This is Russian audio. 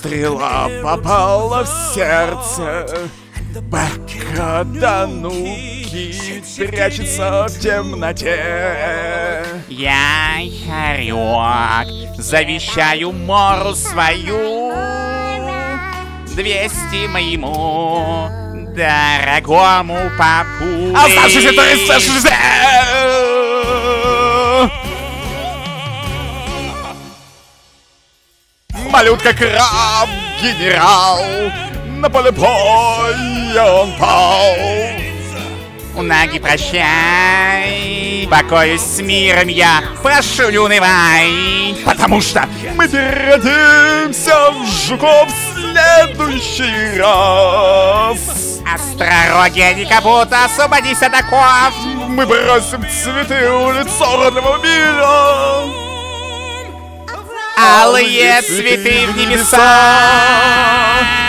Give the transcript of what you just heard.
Стрела попала в сердце. Бэка Тануки прячется в темноте. Я, Хорек, завещаю Мору свою 200 моему дорогому папуле. Оставшийся 360! Малютка-краб, генерал, на поле боя он пал. Унаги, прощай, покоюсь с миром я, прошу, не унывай. Потому что мы переоденемся в жуков в следующий раз. Остророги, Никабуто, освободись от оков. Мы бросим цветы в лицо родного мира. Алые цветы в небеса.